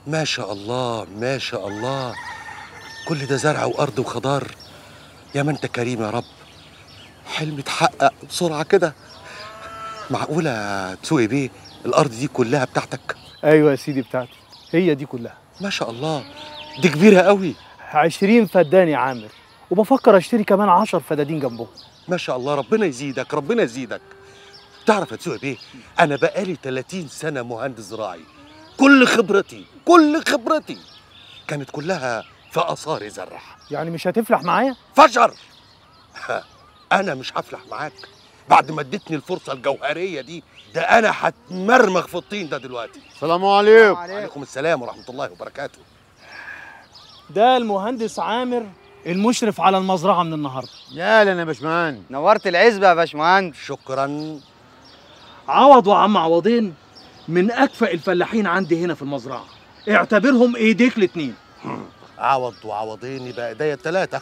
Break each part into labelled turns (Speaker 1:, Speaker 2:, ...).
Speaker 1: ما شاء الله ما شاء الله، كل ده زرع وارض وخضار. يا ما انت كريم يا رب، حلم اتحقق بسرعه كده. معقوله تسوقي بيه الارض دي كلها بتاعتك؟
Speaker 2: ايوه يا سيدي بتاعتي، هي دي كلها.
Speaker 1: ما شاء الله، دي كبيره قوي.
Speaker 2: 20 فدان يا عامر، وبفكر اشتري كمان 10 فدادين جنبهم.
Speaker 1: ما شاء الله، ربنا يزيدك ربنا يزيدك. تعرف يا تسوقي بيه، انا بقالي 30 سنه مهندس زراعي. كل خبرتي كانت كلها في اثار زرع.
Speaker 2: يعني مش هتفلح معايا؟
Speaker 1: فشر. انا مش هفلح معاك بعد ما اديتني الفرصه الجوهريه دي. ده انا هتمرمغ في الطين ده دلوقتي.
Speaker 3: السلام عليكم.
Speaker 1: وعليكم السلام ورحمه الله وبركاته.
Speaker 2: ده المهندس عامر المشرف على المزرعه من النهارده.
Speaker 3: يا اهلا يا باشمهندس.
Speaker 4: نورت العزبه يا باشمهندس.
Speaker 1: شكرا.
Speaker 2: عوض وعم عوضين من اكفأ الفلاحين عندي هنا في المزرعه، اعتبرهم ايديك الاتنين.
Speaker 1: عوض وعوضين يبقى ايديا التلاتة.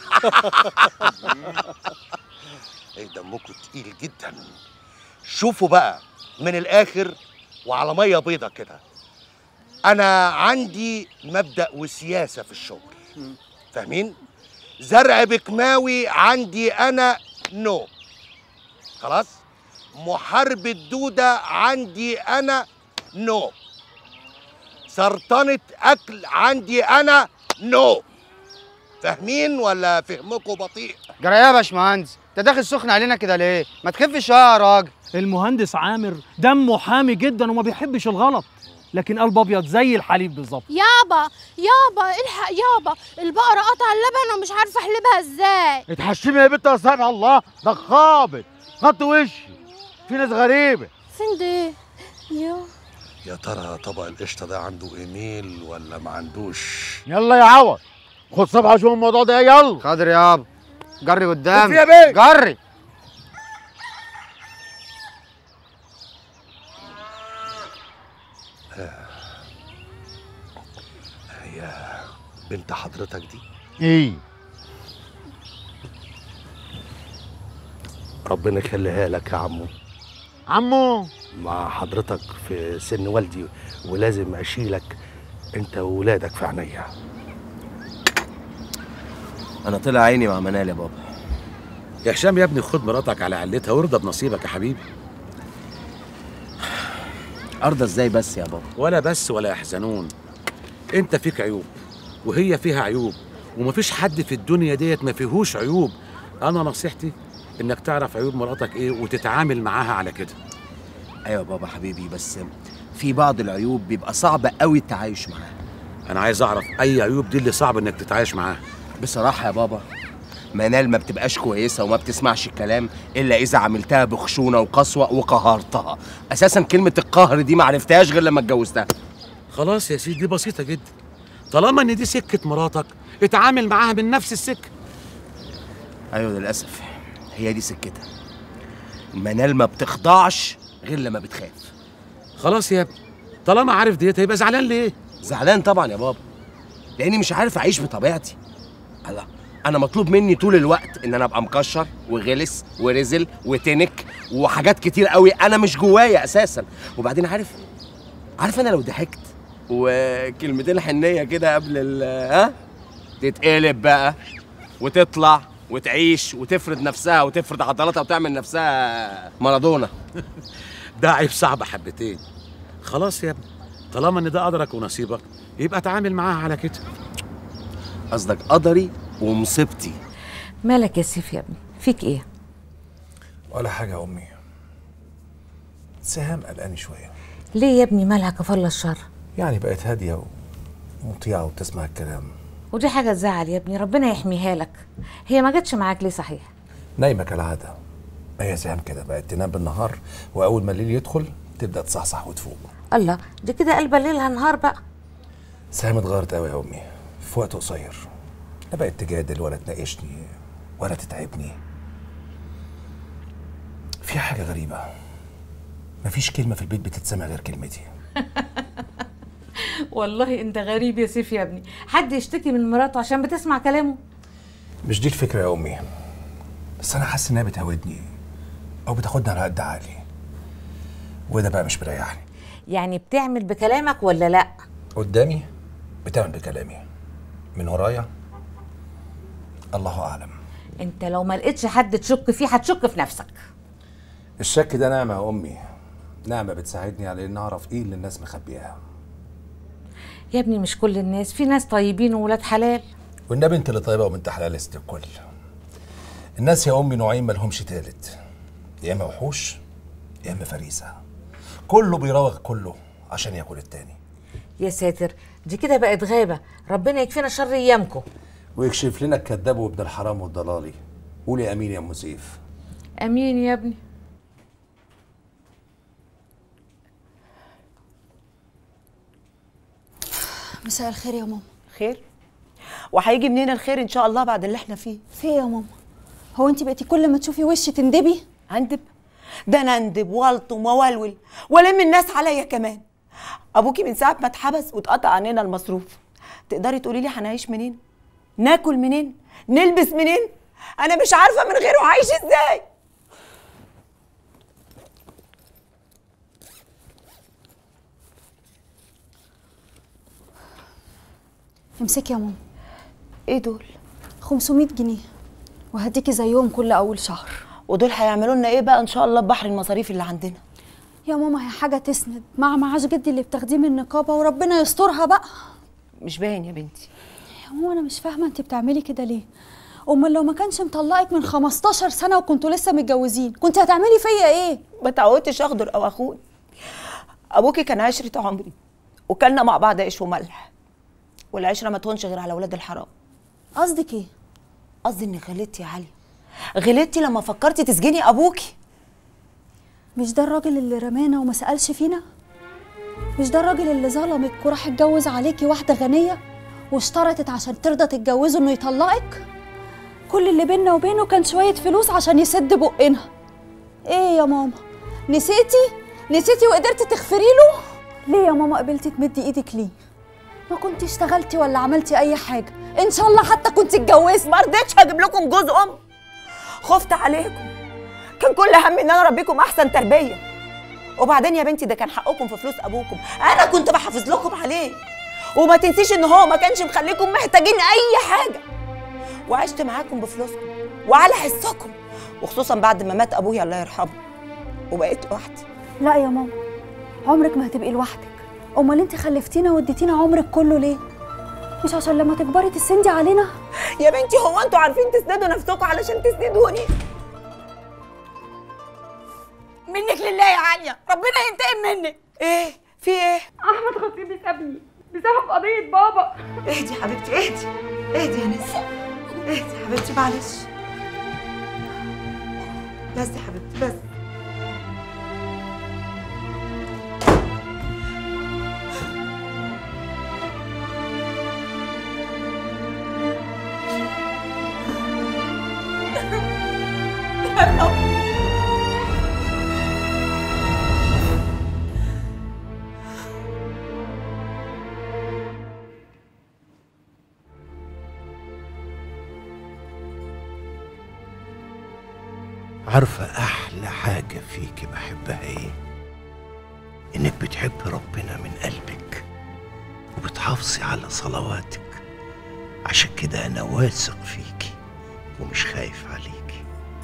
Speaker 1: ايه دمكم تقيل جدا. شوفوا بقى من الاخر وعلى ميه بيضة كده، انا عندي مبدأ وسياسة في الشغل، فاهمين؟ زرع بكماوي عندي انا نو، خلاص. محاربة دودة عندي انا نو. سرطانة اكل عندي انا نو. فاهمين ولا فهمكم بطيء؟
Speaker 4: جرى ايه يا باشمهندس؟ انت داخل سخن علينا كده ليه؟ ما تخفش شويه يا راجل.
Speaker 2: المهندس عامر دمه حامي جدا وما بيحبش الغلط، لكن قلب ابيض زي الحليب بالظبط.
Speaker 5: يابا الحق يابا، البقرة قطع اللبن ومش عارفة احلبها ازاي.
Speaker 3: اتحشمي يا بنت يا سبحان الله، ده خابط خط وشي. في ناس غريبه.
Speaker 5: فين ده؟
Speaker 1: يا ترى طبق القشطة ده عنده ايميل ولا ما عندوش؟
Speaker 3: يلا يا عوض، خد صبحه شوف الموضوع ده. يلا
Speaker 4: حاضر يابا، جري قدام
Speaker 3: يا بيه.
Speaker 4: جري.
Speaker 1: هي بنت حضرتك دي؟
Speaker 3: ايه،
Speaker 1: ربنا يخليها لك يا عمو.
Speaker 3: عمو
Speaker 1: مع حضرتك في سن والدي، ولازم اشيلك انت وولادك في عينيا.
Speaker 6: انا طلع عيني مع منال يا بابا.
Speaker 7: يا هشام يا ابني، خد مراتك على علتها وارضى بنصيبك يا حبيبي.
Speaker 6: ارضى ازاي بس يا بابا؟
Speaker 7: ولا بس ولا يحزنون. انت فيك عيوب وهي فيها عيوب، ومفيش حد في الدنيا ديت ما فيهوش عيوب. انا نصيحتي انك تعرف عيوب مراتك ايه وتتعامل معاها على كده.
Speaker 6: ايوه بابا حبيبي، بس في بعض العيوب بيبقى صعب قوي التعايش معاها.
Speaker 7: انا عايز اعرف اي عيوب دي اللي صعب انك تتعايش معاها.
Speaker 6: بصراحه يا بابا، منال ما بتبقاش كويسه وما بتسمعش الكلام الا اذا عملتها بخشونه وقسوه وقهرتها. اساسا كلمه القهر دي ما عرفتهاش غير لما اتجوزتها.
Speaker 7: خلاص يا سيدي، دي بسيطه جدا. طالما ان دي سكه مراتك، اتعامل معاها من نفس السكه.
Speaker 6: ايوه للاسف هي دي سكتها. منال ما بتخضعش غير لما بتخاف.
Speaker 7: خلاص يا ابني، طالما عارف ديت هيبقى زعلان ليه؟
Speaker 6: زعلان طبعا يا بابا، لاني مش عارف اعيش بطبيعتي. الله، انا مطلوب مني طول الوقت ان انا ابقى مكشر وغلس ورزل وتنك وحاجات كتير قوي انا مش جوايا اساسا. وبعدين عارف انا لو ضحكت وكلمتين حنيه كده قبل تتقلب بقى وتطلع وتعيش وتفرد نفسها وتفرد عضلاتها وتعمل نفسها مارادونا.
Speaker 7: ده عيب صعب حبتين. خلاص يا ابني، طالما ان ده قدرك ونصيبك يبقى اتعامل معاها على كده.
Speaker 6: قصدك قدري ومصيبتي.
Speaker 8: مالك يا سيف يا ابني؟ فيك ايه؟
Speaker 9: ولا حاجة يا أمي. سهام قلقاني شوية.
Speaker 8: ليه يا ابني مالها كفر الشر؟
Speaker 9: يعني بقت هادية ومطيعة وبتسمع الكلام.
Speaker 8: ودي حاجة تزعل يا ابني، ربنا يحميها لك. هي ما جاتش معاك ليه صحيح؟
Speaker 9: نايمة كالعادة. هي سهام كده بقت تنام بالنهار، وأول ما الليل يدخل تبدأ تصحصح وتفوق.
Speaker 8: الله، دي كده قلبة ليلها نهار بقى.
Speaker 9: سهام اتغيرت قوي يا أمي في وقت قصير. لا بقت تجادل ولا تناقشني ولا تتعبني. في حاجة غريبة، مفيش كلمة في البيت بتتسمع غير كلمتي.
Speaker 8: والله انت غريب يا سيف يا ابني، حد يشتكي من مراته عشان بتسمع كلامه؟
Speaker 9: مش دي الفكرة يا أمي، بس أنا حاسس إنها بتهودني أو بتاخدني على قد عقلي، وده بقى مش مريحني.
Speaker 8: يعني بتعمل بكلامك ولا لأ؟
Speaker 9: قدامي بتعمل بكلامي من ورايا؟ الله اعلم.
Speaker 8: انت لو ما لقيتش حد تشك فيه هتشك في نفسك.
Speaker 9: الشك ده نعمه يا امي، نعمه بتساعدني على ان اعرف ايه اللي الناس مخبياها.
Speaker 8: يا ابني مش كل الناس، في ناس طيبين وولاد حلال.
Speaker 9: والنبي انت اللي طيبه وبنت حلال يا ست الكل. الناس يا امي نوعين مالهمش تالت، يا اما وحوش يا اما فريسه، كله بيراوغ كله عشان ياكل التاني.
Speaker 8: يا ساتر، دي كده بقت غابه، ربنا يكفينا شر ايامكم
Speaker 9: ويكشف لنا الكذاب وابن الحرام والضلالي. قولي امين يا ام سيف.
Speaker 8: امين يا ابني.
Speaker 10: مساء الخير يا ماما.
Speaker 11: خير؟ وهيجي منين الخير ان شاء الله بعد اللي احنا فيه؟
Speaker 10: في ايه يا ماما؟ هو انت بقيتي كل ما تشوفي وشي تندبي؟
Speaker 11: اندب؟ ده انا اندب والطم وولول والم الناس عليا كمان. ابوكي من ساعه ما اتحبس واتقطع عننا المصروف، تقدري تقولي لي هنعيش منين؟ ناكل منين؟ نلبس منين؟ انا مش عارفه من غيره عايش ازاي.
Speaker 10: امسكي يا ماما.
Speaker 11: ايه دول؟
Speaker 10: 500 جنيه وهديكي زيهم كل اول شهر.
Speaker 11: ودول هيعملوا لنا ايه بقى ان شاء الله ببحر المصاريف اللي عندنا؟
Speaker 10: يا ماما هي حاجه تسند مع معاش جدي اللي بتاخديه من النقابه وربنا يسترها بقى.
Speaker 11: مش باين يا بنتي.
Speaker 10: يا ماما انا مش فاهمه انت بتعملي كده ليه؟ امال لو ما كانش مطلقك من 15 سنه وكنتوا لسه متجوزين كنت هتعملي فيا ايه؟
Speaker 11: ما تعودتش اغدر او اخون. ابوكي كان عشره عمري وكلنا مع بعض عيش وملح، والعشره ما تهونش غير على ولاد الحرام.
Speaker 10: قصدك ايه؟
Speaker 11: قصدي انك غلطتي يا عليا، غلطتي لما فكرتي تسجني ابوكي.
Speaker 10: مش ده الراجل اللي رمانا وما سالش فينا؟ مش ده الراجل اللي ظلمك وراح اتجوز عليكي واحده غنيه واشترطت عشان ترضى تتجوزه انه يطلقك؟ كل اللي بينا وبينه كان شويه فلوس عشان يسد بقنا. ايه يا ماما؟ نسيتي وقدرتي تغفري له؟ ليه يا ماما قبلتي تمدي ايدك ليه؟ ما كنتي اشتغلتي ولا عملتي اي حاجه، ان شاء الله حتى كنت اتجوزتي.
Speaker 11: ما رضيتش اجيب لكم جوز خفت عليكم، كان كل همي ان انا اربيكم احسن تربيه. وبعدين يا بنتي ده كان حقكم في فلوس ابوكم، انا كنت بحافظ لكم عليه. وما تنسيش ان هو ما كانش مخليكم محتاجين اي حاجه، وعشت معاكم بفلوسكم وعلى حسكم، وخصوصا بعد ما مات ابويا الله يرحمه وبقيت لوحدي.
Speaker 10: لا يا ماما، عمرك ما هتبقي لوحدك. امال انت خلفتينا واديتينا عمرك كله ليه؟ مش عشان لما تكبري تسندي علينا؟
Speaker 11: يا بنتي هو انتوا عارفين تسندوا نفسكم علشان تسندوني؟ منك لله يا عاليه، ربنا ينتقم منك. ايه في ايه؟
Speaker 12: احمد خطيبي سابني بسبب قضيه بابا.
Speaker 11: اهدي يا حبيبتي، اهدي يا نسا، اهدي يا حبيبتي، معلش بس يا حبيبتي بس.
Speaker 13: عارفة أحلى حاجة فيكي بحبها إيه؟ إنك بتحبي ربنا من قلبك وبتحافظي على صلواتك. عشان كده أنا واثق فيكي ومش خايف عليكي.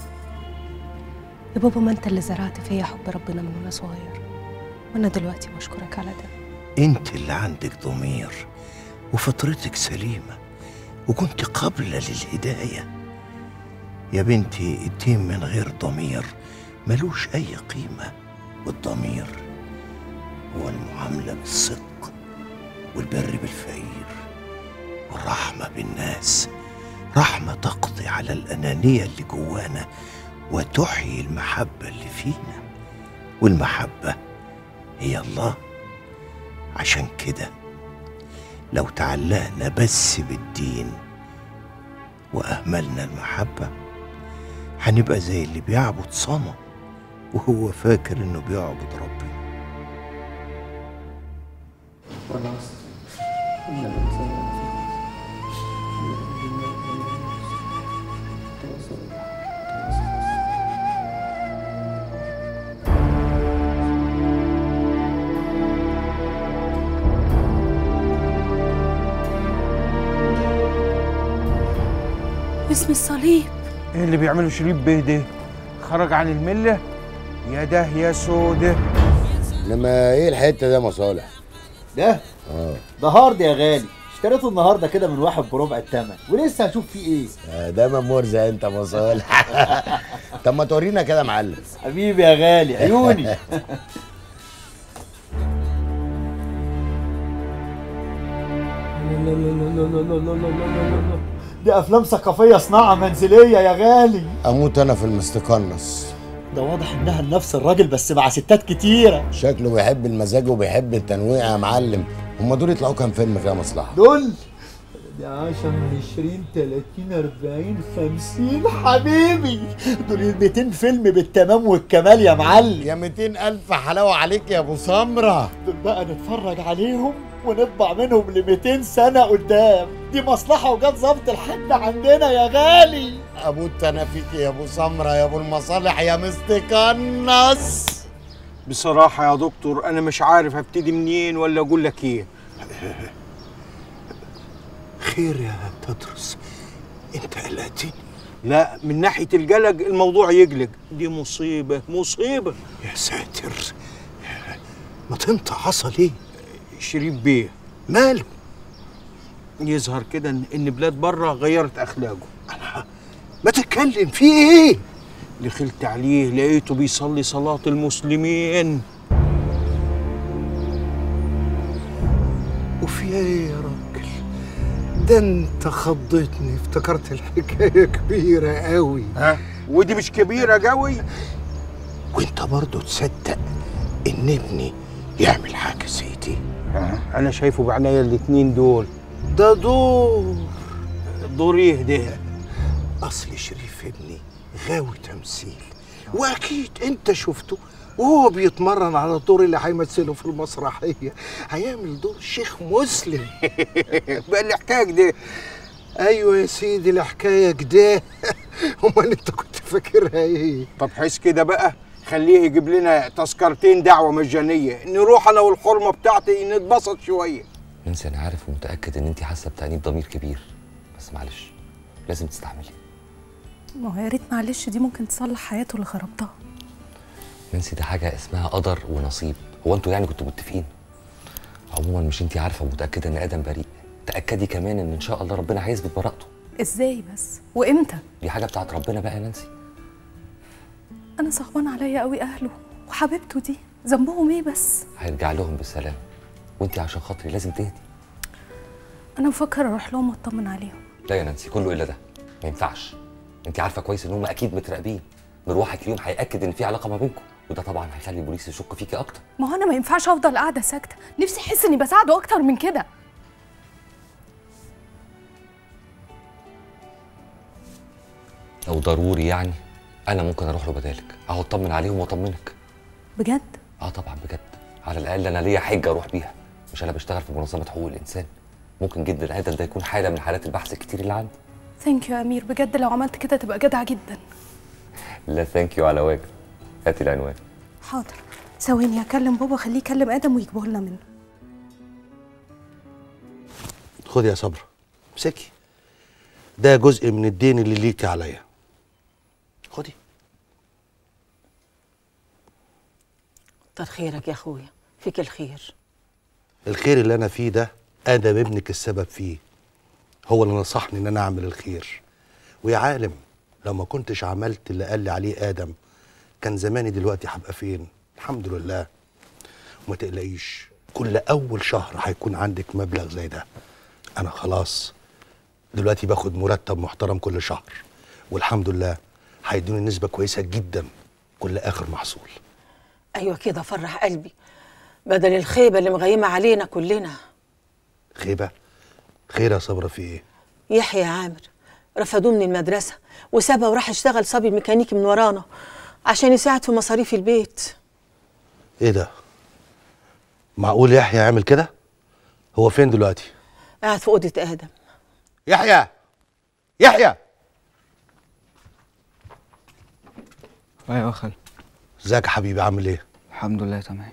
Speaker 14: يا بابا ما أنت اللي زرعت فيا حب ربنا من وأنا صغير، وأنا دلوقتي بشكرك على ده.
Speaker 13: أنت اللي عندك ضمير وفطرتك سليمة وكنت قابلة للهداية. يا بنتي الدين من غير ضمير ملوش أي قيمة، والضمير هو المعاملة بالصدق والبر بالفقير والرحمة بالناس، رحمة تقضي على الأنانية اللي جوانا وتحيي المحبة اللي فينا، والمحبة هي الله. عشان كده لو تعلقنا بس بالدين وأهملنا المحبة هنبقى زي اللي بيعبد صنم وهو فاكر انه بيعبد ربنا.
Speaker 14: باسم الصليب.
Speaker 3: ايه اللي بيعمله شريف بيه ده؟ خرج عن المله؟ يا ده يا سوده.
Speaker 15: انما ايه الحته ده مصالح؟
Speaker 16: ده هارد يا غالي، اشتريته النهارده كده من واحد بربع الثمن ولسه هشوف فيه ايه.
Speaker 15: ده مرزق انت مصالح. طب ما تورينا كده يا معلم.
Speaker 16: حبيبي يا غالي عيوني. دي افلام ثقافيه صناعه منزليه يا غالي.
Speaker 15: اموت انا في المستقنص.
Speaker 16: ده واضح انها لنفس الراجل بس مع ستات كتيره.
Speaker 15: شكله بيحب المزاج وبيحب التنويع يا معلم. هم دول يطلعوا كام فيلم كده مصلحه؟
Speaker 16: دول دي 10 20 30 40 50 حبيبي، دول 200 فيلم بالتمام والكمال يا معلم.
Speaker 15: يا 200,000 حلاوه عليك يا ابو سمره.
Speaker 16: دول بقى نتفرج عليهم ونطبع منهم ل 200 سنه قدام. دي مصلحه وجت ظبط الحد عندنا يا غالي.
Speaker 15: اموت انا فيك يا ابو سمره يا ابو المصالح يا مستقنص.
Speaker 3: بصراحه يا دكتور انا مش عارف هبتدي منين ولا اقول لك ايه.
Speaker 13: خير يا تدرس، انت قلقتني.
Speaker 3: لا، من ناحيه القلق الموضوع يقلق. دي مصيبه مصيبه.
Speaker 13: يا ساتر، ما تنطق حصل ايه؟
Speaker 3: شريف بيه
Speaker 13: ماله؟
Speaker 3: يظهر كده ان بلاد بره غيرت اخلاقه.
Speaker 13: ما تتكلم في ايه؟
Speaker 3: دخلت عليه لقيته بيصلي صلاه المسلمين.
Speaker 13: وفي ايه يا راجل؟ ده انت خضتني، افتكرت الحكايه كبيره قوي.
Speaker 3: ودي مش كبيره قوي.
Speaker 13: وانت برضه تصدق ان ابني يعمل حاجه زي دي؟
Speaker 3: انا شايفه بعناية الاتنين دول.
Speaker 13: ده دور
Speaker 3: ايه ده؟
Speaker 13: اصل شريف ابني غاوي تمثيل، واكيد انت شفته وهو بيتمرن على الدور اللي هيمثله في المسرحيه. هيعمل دور شيخ مسلم.
Speaker 3: بقى الحكايه كده.
Speaker 13: ايوه يا سيدي الحكايه كده. امال انت كنت فاكرها ايه؟
Speaker 3: طب حس كده بقى، خليه يجيب لنا تذكرتين دعوه مجانيه نروح انا والحرمه بتاعتي نتبسط شويه.
Speaker 17: نانسي انا عارف ومتاكد ان انت حاسه بتأنيب ضمير كبير، بس معلش لازم تستحملي.
Speaker 14: ما هو يا ريت معلش دي ممكن تصلح حياته اللي خربتها.
Speaker 17: نانسي ده حاجه اسمها قدر ونصيب. هو انتوا يعني كنتوا متفقين؟ عموما مش انت عارفه ومتاكده ان ادم بريء، تاكدي كمان ان شاء الله ربنا هيثبت براءته.
Speaker 14: ازاي بس وامتى؟
Speaker 17: دي حاجه بتاعت ربنا بقى يا نانسي.
Speaker 14: انا صعبان عليا قوي اهله وحبيبته دي، ذنبهم ايه بس؟
Speaker 17: هيرجع لهم بالسلام، وانت عشان خاطري لازم تهدي.
Speaker 14: انا بفكر اروح لهم واطمن عليهم.
Speaker 17: لا يا نانسي كله الا ده، ما ينفعش. انت عارفه كويس ان هم اكيد متراقبين. مروحك ليهم هياكد ان في علاقه ما بينكم، وده طبعا هيخلي البوليس يشك فيكي اكتر.
Speaker 14: ما هو انا ما ينفعش افضل قاعده ساكته، نفسي احس اني بساعده اكتر من كده.
Speaker 17: لو ضروري يعني انا ممكن اروح له بدالك، اهو اطمن عليهم واطمنك.
Speaker 14: بجد؟
Speaker 17: طبعا بجد. على الاقل انا ليا حجه اروح بيها، مش انا بشتغل في منظمه حقوق الانسان. ممكن جدا ادم ده يكون حاله من حالات البحث الكتير اللي عندي.
Speaker 14: ثانك يو يا امير، بجد لو عملت كده تبقى جدع جدا.
Speaker 17: لا ثانك يو على واجب. هاتي العنوان.
Speaker 14: حاضر، ثواني اكلم بابا خليه يكلم ادم ويجيبه لنا منه.
Speaker 13: خد يا صبرا، امسكي. ده جزء من الدين اللي ليكي عليا. خدي.
Speaker 11: كتر خيرك يا اخويا، فيك الخير.
Speaker 13: الخير اللي انا فيه ده ادم ابنك السبب فيه. هو اللي نصحني ان انا اعمل الخير. ويا عالم لو ما كنتش عملت اللي قال لي عليه ادم كان زماني دلوقتي هبقى فين. الحمد لله. وما تقلقيش، كل اول شهر هيكون عندك مبلغ زي ده. انا خلاص دلوقتي باخد مرتب محترم كل شهر، والحمد لله هيدوني نسبه كويسه جدا كل اخر محصول.
Speaker 11: ايوه كده فرح قلبي، بدل الخيبه اللي مغيمه علينا كلنا.
Speaker 13: خيبه؟ خير يا صبرا في ايه؟
Speaker 11: يحيى يا عامر رفضوه من المدرسه وسابها وراح اشتغل صبي ميكانيكي من ورانا عشان يساعد في مصاريف البيت.
Speaker 13: ايه ده؟ معقول يحيى يعمل كده؟ هو فين دلوقتي؟
Speaker 11: قاعد في اوضه ادم.
Speaker 13: يحيى يحيى.
Speaker 18: ايوه يا خال.
Speaker 13: ازيك يا حبيبي، عامل ايه؟
Speaker 18: الحمد لله تمام.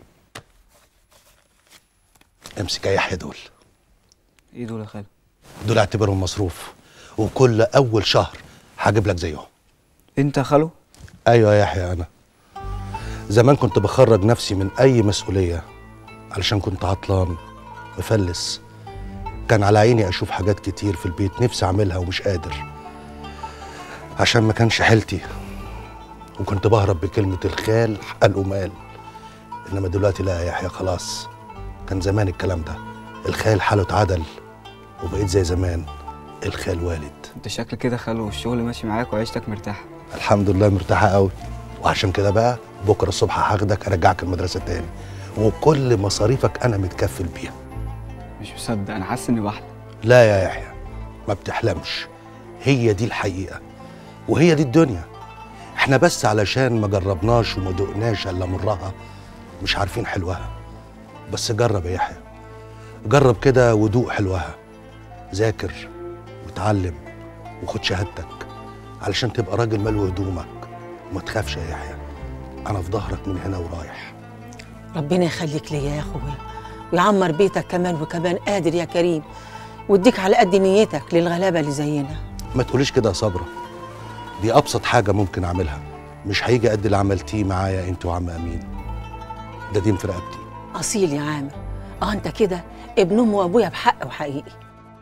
Speaker 13: امسك يا يحيى دول.
Speaker 18: ايه دول يا خال؟
Speaker 13: دول اعتبرهم مصروف، وكل اول شهر
Speaker 1: هجيب لك زيهم.
Speaker 18: انت يا خالو؟
Speaker 1: ايوه يا يحيى، انا زمان كنت بخرج نفسي من اي مسؤوليه علشان كنت عطلان مفلس. كان على عيني اشوف حاجات كتير في البيت نفسي اعملها ومش قادر عشان ما كانش حيلتي، وكنت بهرب بكلمه الخال قال مال. انما دلوقتي لا يا يحيى، خلاص. كان زمان الكلام ده، الخال حاله اتعدل وبقيت زي زمان، الخال والد.
Speaker 18: انت شكل كده خالو والشغل ماشي معاك وعيشتك مرتاحه.
Speaker 1: الحمد لله مرتاحه قوي، وعشان كده بقى بكره الصبح هاخدك ارجعك المدرسه تاني، وكل مصاريفك انا متكفل بيها.
Speaker 18: مش مصدق، انا حاسس اني بحلم.
Speaker 1: لا يا يحيى، ما بتحلمش، هي دي الحقيقه وهي دي الدنيا. احنا بس علشان ما جربناش وما دقناش الا مرها مش عارفين حلوها. بس جرب يا يحيى، جرب كده ودوق حلوها. ذاكر وتعلم وخد شهادتك علشان تبقى راجل ملو هدومك، وما تخافش يا يحيى، انا في ظهرك من هنا ورايح.
Speaker 11: ربنا يخليك ليا يا اخويا ويعمر بيتك كمان وكمان، قادر يا كريم، واديك على قد نيتك للغلابه اللي زينا.
Speaker 1: ما تقوليش كده يا صبرا، دي ابسط حاجه ممكن اعملها، مش هيجي قد اللي عملتيه معايا انت وعم امين. ده دين في رقبتي.
Speaker 11: اصيل يا عامر، انت كده ابن ام وابويا بحق وحقيقي.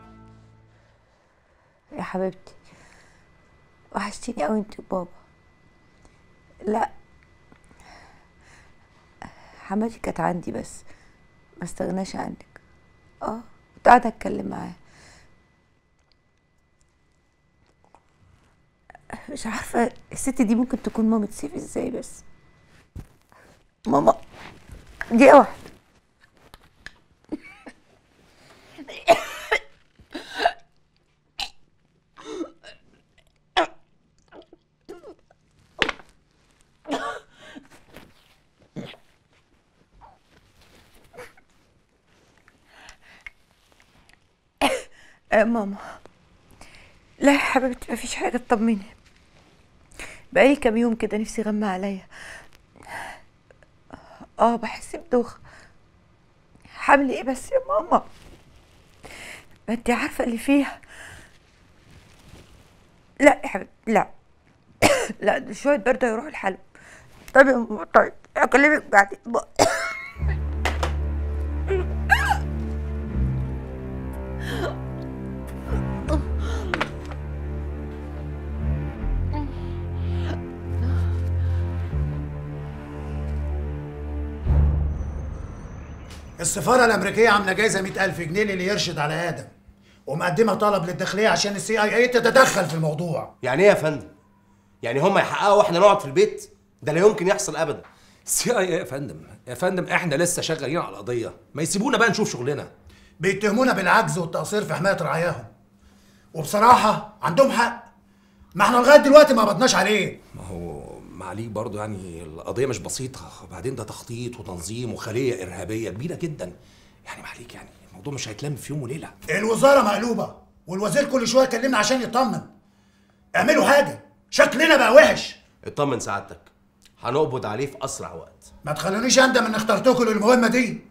Speaker 19: يا حبيبتي وحشتيني قوي انت وبابا. لا حماتي كانت عندي بس ما استغناش عنك. كنت قاعده اتكلم معاه. مش عارفه الست دي ممكن تكون مامة سيف ازاي، بس ماما دقيقه واحده. ماما لا يا حبيبتي مفيش حاجه تطمني. بقالي كام يوم كده نفسي غمى عليا. بحس بدوخه. حامل ايه بس يا ماما؟ ما انت عارفه اللي فيها. لا يا حبيبتي لا لا، ده شويه برد هيروح الحلم. طيب يا ماما، طيب اكلمك بعدين.
Speaker 16: السفارة الأمريكية عاملة جايزة 100,000 جنيه للي يرشد على آدم، ومقدمة طلب للداخلية عشان CIA تتدخل في الموضوع.
Speaker 6: يعني ايه يا فندم؟ يعني هم يحققوا واحنا نقعد في البيت؟ ده لا يمكن يحصل ابدا.
Speaker 9: CIA يا فندم، يا فندم احنا لسه شغالين على القضية، ما يسيبونا بقى نشوف شغلنا.
Speaker 16: بيتهمونا بالعجز والتقصير في حماية رعاياهم، وبصراحة عندهم حق. ما احنا لغاية دلوقتي ما قبضناش عليه.
Speaker 9: ما هو معليك برضه، يعني القضية مش بسيطة، وبعدين ده تخطيط وتنظيم وخلية إرهابية كبيرة جدا. يعني معليك، يعني الموضوع مش هيتلم في يوم وليلة.
Speaker 16: الوزارة مقلوبة، والوزير كل شوية يكلمنا عشان يطمن. اعملوا حاجة، شكلنا بقى وحش.
Speaker 6: اطمن سعادتك، هنقبض عليه في أسرع وقت.
Speaker 16: ما تخلونيش أندم إن اخترتكم للمهمة دي.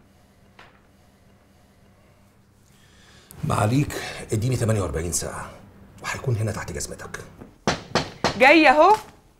Speaker 9: معليك اديني 48 ساعة وهيكون هنا تحت جزمتك.
Speaker 12: جاي اهو.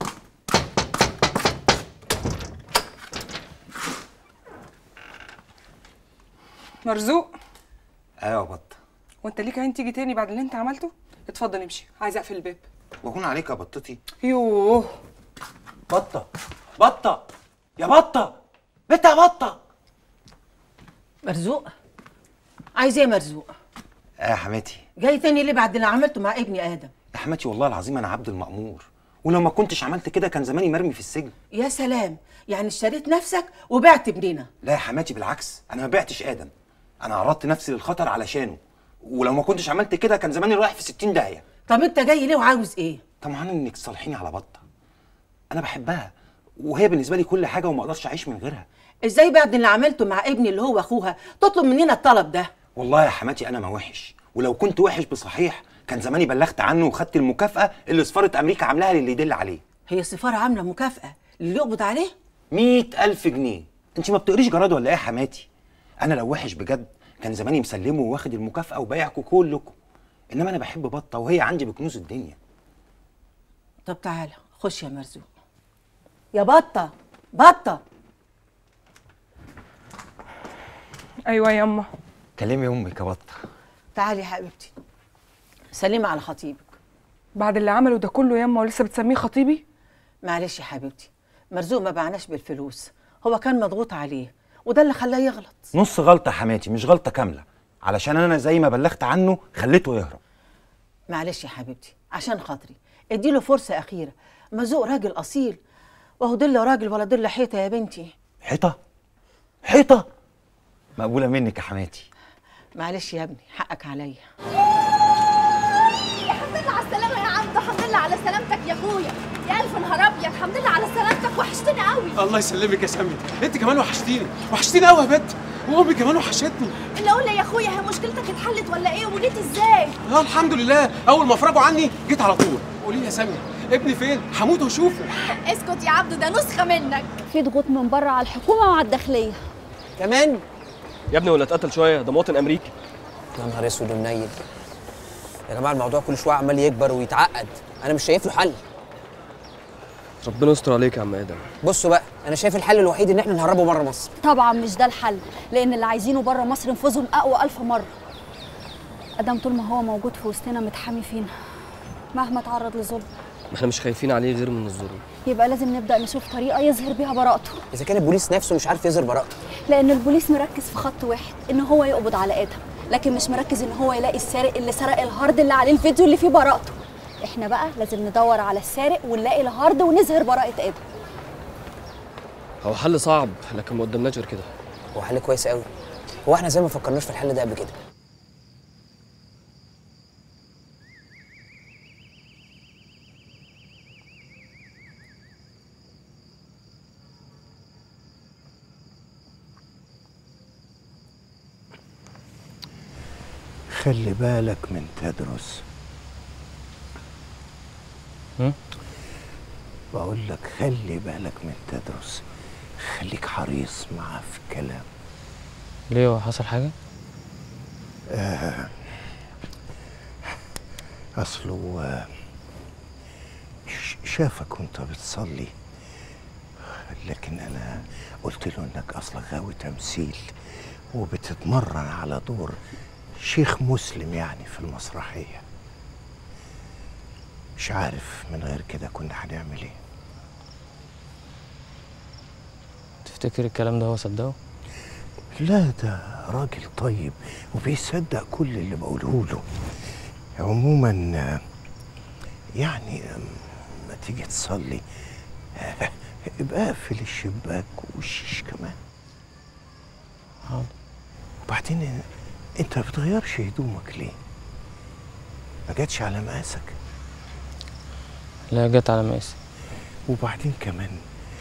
Speaker 12: مرزوق.
Speaker 20: ايوه يا بطه.
Speaker 12: وانت ليك عين تيجي تاني بعد اللي انت عملته؟ اتفضل امشي، عايز اقفل الباب.
Speaker 20: وهون عليك يا بطتي.
Speaker 12: يوه
Speaker 2: بطه بطه يا بطه، بنت يا بطه.
Speaker 11: مرزوق، عايز ايه يا مرزوق؟
Speaker 20: يا حماتي.
Speaker 11: جاي تاني ليه بعد اللي عملته مع ابني ادم؟
Speaker 20: يا حماتي والله العظيم انا عبد المأمور، ولو ما كنتش عملت كده كان زماني مرمي في السجن.
Speaker 11: يا سلام، يعني اشتريت نفسك وبعت ابننا؟
Speaker 20: لا يا حماتي بالعكس، انا ما بعتش ادم، انا عرضت نفسي للخطر علشانه، ولو ما كنتش عملت كده كان زماني رايح في 60 داهيه.
Speaker 11: طب انت جاي ليه وعاوز ايه؟
Speaker 20: طمعان انك تصالحيني على بطه. انا بحبها وهي بالنسبه لي كل حاجه وما اقدرش اعيش من غيرها.
Speaker 11: ازاي بعد اللي عملته مع ابني اللي هو اخوها تطلب مننا الطلب ده؟
Speaker 20: والله يا حماتي انا ما وحش، ولو كنت وحش بصحيح كان زماني بلغت عنه وخدت المكافاه اللي سفاره امريكا عاملاها للي يدل عليه.
Speaker 11: هي السفاره عامله مكافاه للي يقبض عليه؟
Speaker 20: 100,000 جنيه. انت ما بتقريش جراد ولا ايه يا حماتي؟ انا لو وحش بجد كان زماني مسلمه واخد المكافاه وبايعكم كلكم، انما انا بحب بطه وهي عندي بكنوز الدنيا.
Speaker 11: طب تعالى خش يا مرزوق. يا بطه بطه.
Speaker 12: ايوه يا اما.
Speaker 21: كلمي امك يا بطه.
Speaker 11: تعالي يا حبيبتي، سلمي على خطيبك.
Speaker 12: بعد اللي عمله ده كله يا اما ولسه بتسميه خطيبي؟
Speaker 11: معلش يا حبيبتي، مرزوق ما بعناش بالفلوس، هو كان مضغوط عليه وده اللي خلاه يغلط.
Speaker 20: نص غلطه يا حماتي، مش غلطه كامله، علشان انا زي ما بلغت عنه خليته يهرب.
Speaker 11: معلش يا حبيبتي عشان خاطري اديله فرصه اخيره، مرزوق راجل اصيل، وهو ضل راجل ولا ضل حيطه يا بنتي.
Speaker 20: حيطه؟ حيطه؟ مقبوله منك يا حماتي.
Speaker 11: معلش يا ابني حقك عليا.
Speaker 5: الحمد لله على السلامة يا عبدو، الحمد لله على سلامتك يا اخويا، يا الف نهار ابيض، الحمد لله على سلامتك، وحشتني قوي.
Speaker 22: الله يسلمك يا سامية، انت كمان وحشتيني، وحشتيني قوي يا بت، وامي كمان وحشتني.
Speaker 5: اللي اقول لي يا اخويا، هي مشكلتك اتحلت ولا ايه؟ وجيت ازاي؟
Speaker 22: الحمد لله، اول ما افرجوا عني جيت على طول. قولي لي يا سامية، ابني فين؟ هموت واشوفه.
Speaker 5: اسكت يا عبدو، ده نسخة منك.
Speaker 10: في ضغوط من بره على الحكومة وعلى الداخلية
Speaker 23: كمان.
Speaker 24: يا ابني ولا اتقتل شويه، ده مواطن امريكي.
Speaker 23: يا نهار اسود ومنيل. يا جماعه الموضوع كل شويه عمال يكبر ويتعقد، انا مش شايف له حل.
Speaker 24: ربنا يستر عليك يا عم ادم.
Speaker 23: بصوا بقى، انا شايف الحل الوحيد ان احنا نهربه بره مصر.
Speaker 10: طبعا مش ده الحل، لأن اللي عايزينه بره مصر نفوذهم أقوى 1000 مرة. أدم طول ما هو موجود في وسطنا متحامي فينا مهما تعرض لظلم.
Speaker 24: ما احنا مش خايفين عليه غير من الظلم.
Speaker 10: يبقى لازم نبدأ نشوف طريقة يظهر بيها براءته.
Speaker 23: اذا كان البوليس نفسه مش عارف يظهر براءته.
Speaker 10: لأن البوليس مركز في خط واحد، إن هو يقبض على آدم، لكن مش مركز إن هو يلاقي السارق اللي سرق الهارد اللي عليه الفيديو اللي فيه براءته. إحنا بقى لازم ندور على السارق ونلاقي الهارد ونظهر براءة آدم.
Speaker 24: هو حل صعب لكن ما قدامناش غير كده.
Speaker 23: هو حل كويس قوي. هو احنا زي ما فكرناش في الحل ده قبل كده.
Speaker 13: خلي بالك من تدرس. بقول لك خلي بالك من تدرس، خليك حريص معاه في الكلام.
Speaker 24: ليه، هو حصل حاجه؟
Speaker 13: اصله شافك وانت بتصلي، لكن انا قلت له انك اصلا غاوي تمثيل وبتتمرن على دور شيخ مسلم يعني في المسرحية. مش عارف من غير كده كنا هنعمل ايه.
Speaker 24: تفتكر الكلام ده هو صدقه؟
Speaker 13: لا، ده راجل طيب وبيصدق كل اللي بقوله له. عموما يعني ما تيجي تصلي ابقى اقفل الشباك والشيش كمان.
Speaker 24: حاضر.
Speaker 13: وبعدين انت ما بتغيرش هدومك ليه؟ ما جاتش على مقاسك؟
Speaker 24: لا، جت على مقاسي.
Speaker 13: وبعدين كمان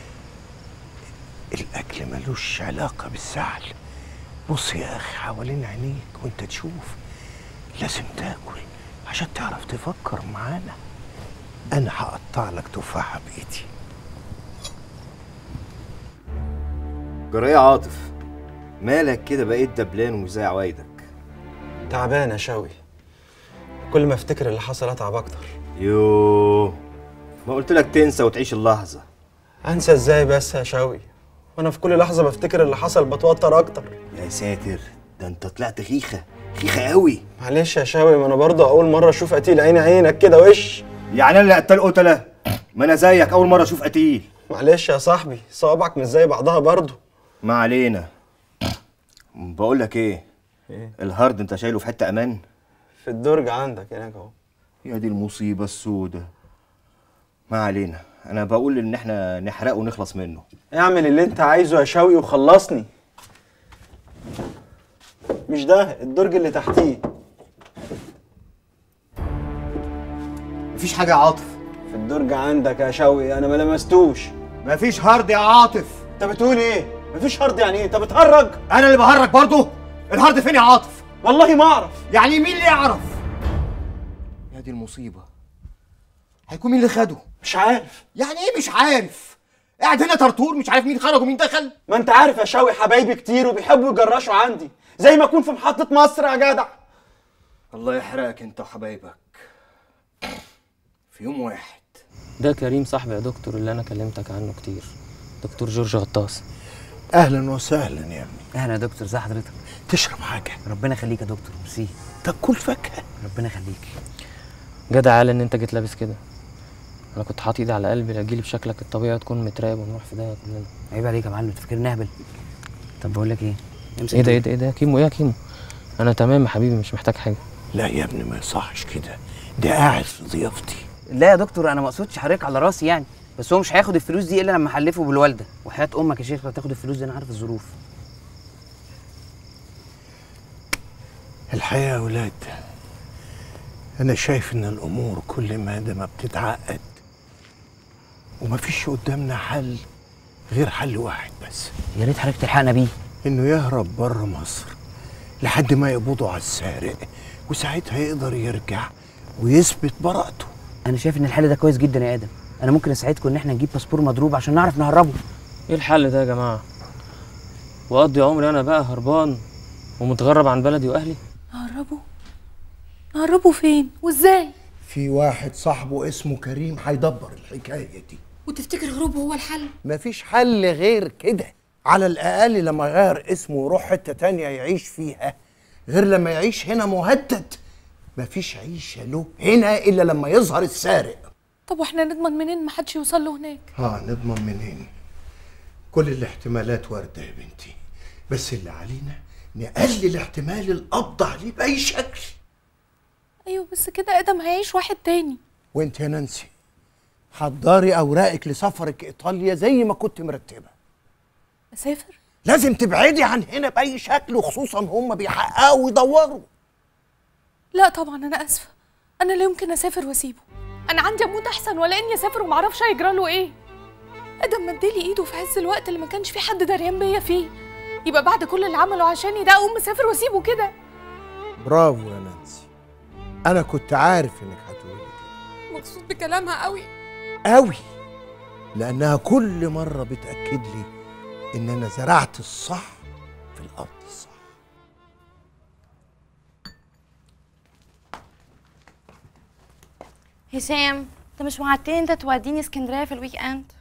Speaker 13: الاكل ملوش علاقه بالزعل. بص يا اخي حوالين عينيك وانت تشوف، لازم تاكل عشان تعرف تفكر معانا. انا هقطع لك تفاحه بايدي.
Speaker 25: جرايه عاطف، مالك كده بقيت دبلان ومش زي عوايدك؟
Speaker 26: تعبان يا شوقي، كل ما افتكر اللي حصل اتعب اكتر.
Speaker 25: يوه، ما قلت لك تنسى وتعيش اللحظه.
Speaker 26: انسى ازاي بس يا شوقي، وانا في كل لحظه بفتكر اللي حصل بتوتر اكتر.
Speaker 25: يا ساتر، ده انت طلعت خيخه قوي.
Speaker 26: معلش يا شوقي، ما انا برضه اول مره اشوف قتيل عيني عينك كده وش.
Speaker 25: يعني انا اللي قتال قتله؟ ما انا زيك اول مره اشوف قتيل.
Speaker 26: معلش يا صاحبي، صوابعك مش زي بعضها برضه.
Speaker 25: ما علينا. بقول لك ايه؟ الهارد انت شايله في حته امان؟
Speaker 26: في الدرج عندك هناك اهو.
Speaker 25: يا دي المصيبه السودة. ما علينا، انا بقول ان احنا نحرقه ونخلص منه.
Speaker 26: اعمل اللي انت عايزه يا شوقي وخلصني. مش ده الدرج اللي تحتيه.
Speaker 25: مفيش حاجه يا عاطف.
Speaker 26: في الدرج عندك يا شوقي، انا ما لمستوش.
Speaker 25: مفيش هارد يا عاطف.
Speaker 26: انت بتقول ايه؟ مفيش هارد يعني ايه؟ انت بتهرج؟
Speaker 25: انا اللي بهرج برضه؟ الهارد فين يا عاطف؟
Speaker 26: والله ما اعرف.
Speaker 25: يعني مين اللي يعرف؟ يا دي المصيبه. هيكون مين اللي خده؟
Speaker 26: مش عارف.
Speaker 25: يعني ايه مش عارف؟ قاعد هنا طرطور مش عارف مين خرج ومين دخل؟
Speaker 26: ما انت عارف يا شوقي، حبايبي كتير وبيحبوا يجرشوا عندي زي ما اكون في محطة مصر يا جدع.
Speaker 25: الله يحرقك انت وحبايبك.
Speaker 6: في يوم واحد.
Speaker 3: ده كريم صاحبي يا دكتور اللي انا كلمتك عنه كتير، دكتور جورج غطاس.
Speaker 13: اهلا وسهلا يا ابني.
Speaker 23: اهلا يا دكتور، ازي حضرتك؟
Speaker 13: تشرب حاجه؟
Speaker 23: ربنا يخليك يا دكتور، ميرسي.
Speaker 13: طب كل فاكهه.
Speaker 23: ربنا يخليك.
Speaker 3: جدع قال ان انت جيت لابس كده. انا كنت حاطط ايدي على قلبي لاجيلي بشكلك الطبيعي تكون متراقب ونروح في داهيه كلنا.
Speaker 23: عيب عليك يا معلم، تفكرني اهبل. طب بقول لك ايه؟
Speaker 3: ايه ده ايه ده ايه ده كيمو؟ ايه يا كيمو؟ انا تمام يا حبيبي، مش محتاج حاجه.
Speaker 13: لا يا ابني ما يصحش كده، ده قاعد في ضيافتي.
Speaker 23: لا يا دكتور انا ما اقصدش حضرتك على راسي يعني، بس هو مش هياخد الفلوس دي الا لما احلفه بالوالده، وحياه امك يا شيخ لا تاخد الفلوس دي، انا عارف الظروف.
Speaker 13: الحقيقه يا ولاد انا شايف ان الامور كل ما بتتعقد ومفيش قدامنا حل غير حل واحد بس.
Speaker 23: يا ريت حضرتك تلحقنا بيه.
Speaker 13: انه يهرب بره مصر لحد ما يقبضوا على السارق، وساعتها يقدر يرجع ويثبت براءته.
Speaker 23: انا شايف ان الحل ده كويس جدا يا ادم، انا ممكن اساعدكم ان احنا نجيب باسبور مضروب عشان نعرف نهربه.
Speaker 3: ايه الحل ده يا جماعه؟ واقضي عمري انا بقى هربان ومتغرب عن بلدي واهلي؟
Speaker 5: نهربوا فين وازاي؟
Speaker 13: في واحد صاحبه اسمه كريم هيدبر الحكايه دي.
Speaker 5: وتفتكر هروبه هو الحل؟
Speaker 13: مفيش حل غير كده، على الاقل لما يغير اسمه ويروح حته تانيه يعيش فيها غير لما يعيش هنا مهدد. مفيش عيشه له هنا الا لما يظهر السارق.
Speaker 5: طب واحنا نضمن منين ما حدش يوصل له هناك؟
Speaker 13: نضمن منين؟ كل الاحتمالات وارده يا بنتي، بس اللي علينا نقلل احتمال القبض عليه باي شكل.
Speaker 5: ايوه بس كده ادم هيعيش واحد تاني.
Speaker 13: وانت يا نانسي حضري اوراقك لسفرك ايطاليا زي ما كنت مرتبه.
Speaker 5: اسافر؟
Speaker 13: لازم تبعدي عن هنا باي شكل، وخصوصا هم بيحققوا ويدوروا.
Speaker 5: لا طبعا انا اسفه، انا لا يمكن اسافر واسيبه. انا عندي اموت احسن ولا اني اسافر ومعرفش هيجرى له ايه. ادم مديلي ايده في عز الوقت اللي ما كانش في حد دريان بيا فيه، يبقى بعد كل اللي عمله عشاني ده اقوم مسافر واسيبه كده؟
Speaker 13: برافو يا نانسي، انا كنت عارف انك هتقولي كده.
Speaker 5: مبسوط بكلامها قوي
Speaker 13: قوي، لانها كل مره بتاكد لي ان انا زرعت الصح في الارض الصح.
Speaker 4: هشام انت مش وعدتني انت توديني اسكندريه في الويك اند؟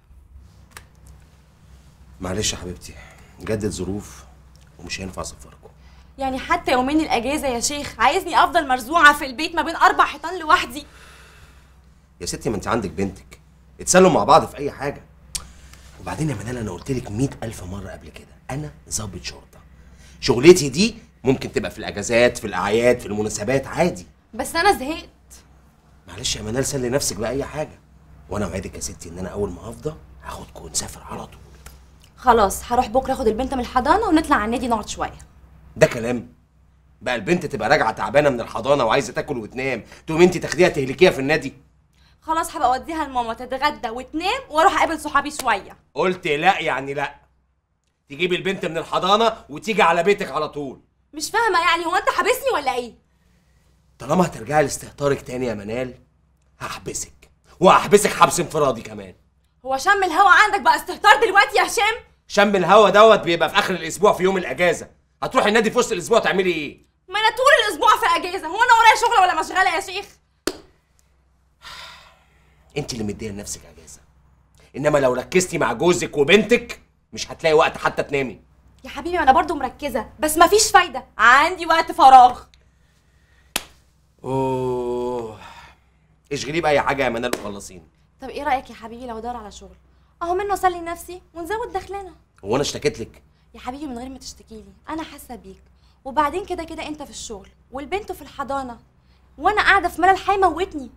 Speaker 6: معلش يا حبيبتي، جدد ظروف ومش هينفع اسفركم.
Speaker 4: يعني حتى يومين الاجازه يا شيخ عايزني افضل مرزوعه في البيت ما بين 4 حيطان لوحدي؟
Speaker 6: يا ستي ما انت عندك بنتك، اتسلوا مع بعض في اي حاجه. وبعدين يا منال انا قلت لك 100,000 مره قبل كده، انا ضابط شرطه، شغلتي دي ممكن تبقى في الاجازات، في الاعياد، في المناسبات، عادي.
Speaker 4: بس انا زهقت.
Speaker 6: معلش يا منال سلي نفسك باي حاجه، وانا اوعدك يا ستي ان انا اول ما افضى هاخدكم ونسافر على طول.
Speaker 4: خلاص هروح بكره اخد البنت من الحضانه ونطلع على النادي نقعد شويه.
Speaker 6: ده كلام؟ بقى البنت تبقى راجعه تعبانه من الحضانه وعايزه تاكل وتنام، تقوم انت تاخديها تهلكيها في النادي؟
Speaker 4: خلاص هبقى اوديها لماما تتغدى وتنام واروح اقابل صحابي شويه.
Speaker 6: قلت لا يعني لا، تجيبي البنت من الحضانه وتيجي على بيتك على طول.
Speaker 4: مش فاهمه يعني، هو انت حابسني ولا ايه؟
Speaker 6: طالما هترجعي لاستهتارك تاني يا منال هحبسك، وهحبسك حبس انفرادي كمان.
Speaker 4: هو شم الهوا عندك بقى استهتار دلوقتي يا هشام؟
Speaker 6: شم الهوا دوت بيبقى في اخر الاسبوع في يوم الاجازه، هتروحي النادي في وسط الاسبوع تعملي ايه؟
Speaker 4: ما انا طول الاسبوع في اجازه، هو انا ورايا شغل ولا مشغله يا شيخ؟
Speaker 6: انت اللي مديه لنفسك اجازه، انما لو ركزتي مع جوزك وبنتك مش هتلاقي وقت حتى تنامي.
Speaker 4: يا حبيبي انا برضو مركزه بس مفيش فايده، عندي وقت فراغ.
Speaker 6: اوه اشغليه باي حاجه يا منال وخلصيني.
Speaker 4: طب ايه رايك يا حبيبي لو ادور على شغل اهو منه اسلي نفسي ونزود دخلنا؟
Speaker 6: هو انا اشتكيت لك؟
Speaker 4: يا حبيبي من غير ما تشتكي لي، انا حاسه بيك، وبعدين كده كده انت في الشغل والبنت في الحضانه وانا قاعده في ملل هيموتني.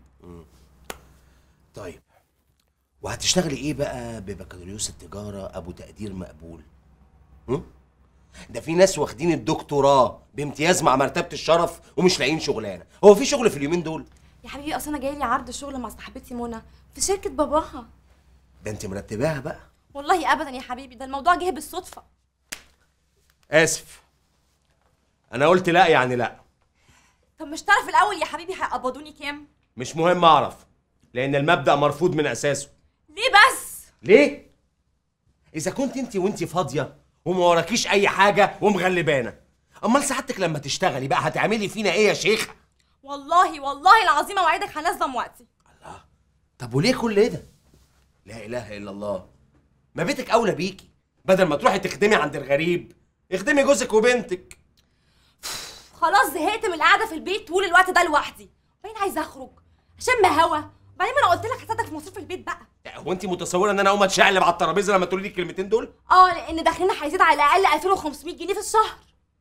Speaker 6: طيب وهتشتغلي ايه بقى ببكالوريوس التجاره ابو تقدير مقبول؟ ده في ناس واخدين الدكتوراه بامتياز مع مرتبه الشرف ومش لاقيين شغلانه، هو في شغل في اليومين دول؟
Speaker 4: يا حبيبي اصل انا جاي لي عرض شغل مع صاحبتي منى في شركه باباها.
Speaker 6: ده انت مرتباها بقى؟
Speaker 4: والله ابدا يا حبيبي، ده الموضوع جه بالصدفه.
Speaker 6: اسف، انا قلت لا يعني لا.
Speaker 4: طب مش تعرف الاول يا حبيبي هيقبضوني كام؟
Speaker 6: مش مهم اعرف، لان المبدأ مرفوض من اساسه.
Speaker 4: ليه بس؟
Speaker 6: ليه؟ اذا كنت انت فاضيه وما وراكيش اي حاجه ومغلبانه، امال سعادتك لما تشتغلي بقى هتعملي فينا ايه يا شيخه؟
Speaker 4: والله العظيم اوعدك هنظم وقتي.
Speaker 6: طب وليه كل ده؟ لا اله الا الله. ما بيتك اولى بيكي، بدل ما تروحي تخدمي عند الغريب اخدمي جوزك وبنتك.
Speaker 4: خلاص زهقت من القعده في البيت طول الوقت ده لوحدي، وبعدين عايزه اخرج اشم هوا، وبعدين ما انا قلت لك هساعدك في مصروف البيت بقى.
Speaker 6: هو انت متصوره ان انا اقوم اتشقلب على الترابيزه لما تقولي لي الكلمتين دول؟
Speaker 4: لان دخلنا هيزيد على الاقل 2500 جنيه في الشهر.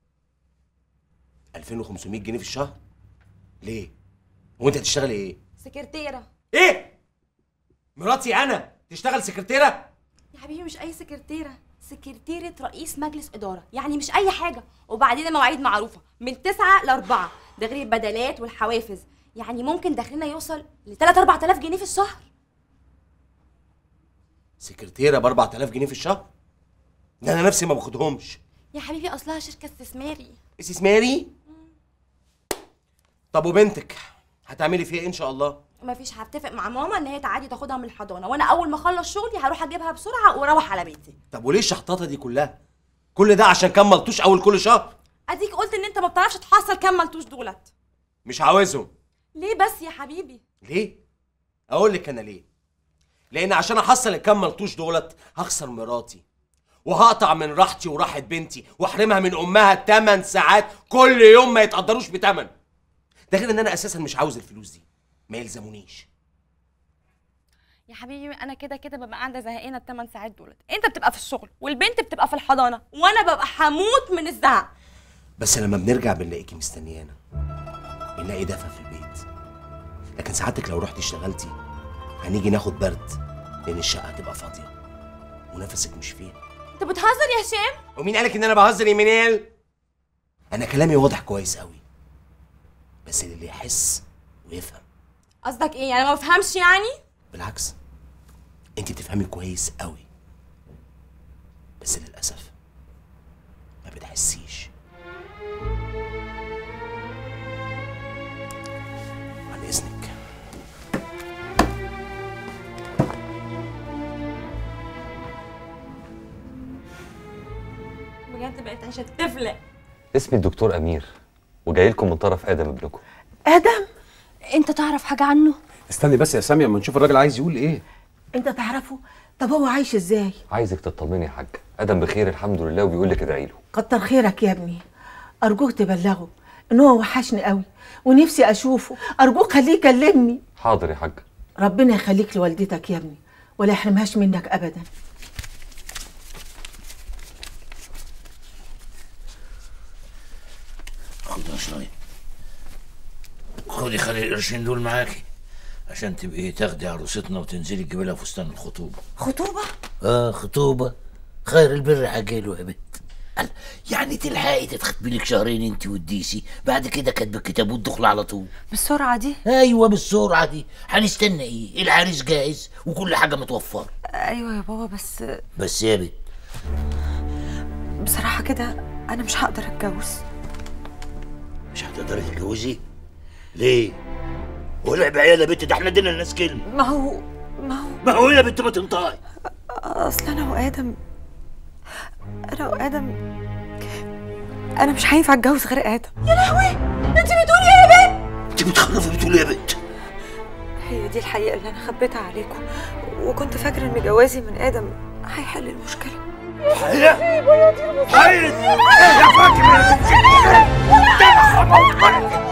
Speaker 6: 2500 جنيه في الشهر؟ ليه؟ هو انت هتشتغلي ايه؟
Speaker 4: سكرتيره.
Speaker 6: ايه؟ مراتي انا تشتغل سكرتيره؟
Speaker 4: يا حبيبي مش اي سكرتيره، سكرتيره رئيس مجلس اداره، يعني مش اي حاجه. وبعدين المواعيد معروفه من 9 ل 4، ده غير البدلات والحوافز، يعني ممكن دخلنا يوصل ل 3-4000 جنيه في الشهر.
Speaker 6: سكرتيره ب 4000 جنيه في الشهر؟ ده انا نفسي ما باخدهمش.
Speaker 4: يا حبيبي اصلها شركه استثماري.
Speaker 6: استثماري؟ طب وبنتك هتعملي فيها ايه ان شاء الله؟
Speaker 4: مفيش، هتفق مع ماما ان هي تعادي تاخدها من الحضانه، وانا اول ما اخلص شغلي هروح اجيبها بسرعه واروح على بيتي.
Speaker 6: طب وليه الشحطاطه دي كلها؟ كل ده عشان كام ملطوش اول كل شهر؟
Speaker 4: اديك قلت ان انت ما بتعرفش تحصل كام ملطوش دولت.
Speaker 6: مش عاوزهم.
Speaker 4: ليه بس يا حبيبي؟
Speaker 6: ليه؟ اقول لك انا ليه. لان عشان احصل الكام ملطوش دولت هخسر مراتي، وهقطع من راحتي وراحه بنتي، واحرمها من امها 8 ساعات كل يوم ما يتقدروش بتمن. ده غير ان انا اساسا مش عاوز الفلوس دي، ما يلزمونيش.
Speaker 4: يا حبيبي انا كده كده ببقى قاعده زهقانه ال8 ساعات دولت، انت بتبقى في الشغل والبنت بتبقى في الحضانه، وانا ببقى هموت من الزعق.
Speaker 6: بس لما بنرجع بنلاقيكي مستنيانا، بنلاقي دفى في البيت. لكن ساعتك لو رحتي اشتغلتي هنيجي ناخد برد، لان الشقه هتبقى فاضيه ونفسك مش فيها.
Speaker 4: انت بتهزر يا هشام؟
Speaker 6: ومين قالك ان انا بهزر يا منال؟ انا كلامي واضح كويس قوي، بس اللي يحس ويفهم.
Speaker 4: قصدك ايه يعني؟ ما بفهمش يعني؟
Speaker 6: بالعكس انت بتفهمي كويس قوي، بس للاسف ما بتحسيش. عن اذنك.
Speaker 4: بجد بقيت عايشه طفله.
Speaker 7: اسمي الدكتور امير، وجاي لكم من طرف ادم ابنكم.
Speaker 19: ادم؟
Speaker 10: انت تعرف حاجه عنه؟
Speaker 22: استني بس يا ساميه اما نشوف الراجل عايز يقول ايه.
Speaker 19: انت تعرفه؟ طب هو عايش ازاي؟
Speaker 7: عايزك تطمني يا حاج، ادم بخير الحمد لله وبيقول لك ادعي له.
Speaker 19: كتر خيرك يا ابني، ارجوك تبلغه ان هو وحشني قوي ونفسي اشوفه، ارجوك خليه يكلمني.
Speaker 7: حاضر يا حاج.
Speaker 19: ربنا يخليك لوالدتك يا ابني ولا يحرمهاش منك ابدا.
Speaker 8: خدي يا شوية، خدي خلي القرشين دول معاكي عشان تبقي تاخدي عروستنا وتنزلي تجيبي لها فستان الخطوبة.
Speaker 19: خطوبة؟
Speaker 8: خطوبة. خير البر عاجله يا بنت. يعني تلحقي تتخطبي لك شهرين انت والديسي، بعد كده كاتبه الكتاب والدخل على طول.
Speaker 19: بالسرعة دي؟
Speaker 8: ايوه بالسرعة دي. هنستنى ايه؟ العريس جاهز وكل حاجة متوفرة.
Speaker 19: ايوه يا بابا
Speaker 8: بس يا بنت
Speaker 19: بصراحة كده انا مش هقدر اتجوز.
Speaker 8: مش هتقدري تتجوزي؟ ليه؟ ولعب عيال يا بنت، ده احنا ادينا الناس كلمة.
Speaker 19: ما هو
Speaker 8: يا بنت ما تنطقي.
Speaker 19: اصل انا وادم انا مش هينفع اتجوز غير ادم.
Speaker 4: يا لهوي، انت بتقولي ايه يا بنت؟
Speaker 8: انت بتخرفي بتقولي يا بنت.
Speaker 19: هي دي الحقيقة اللي انا خبيتها عليكم، وكنت فاكرة ان جوازي من ادم هيحل المشكلة.
Speaker 8: حياة حياة ايه يا فاكر يا بنت؟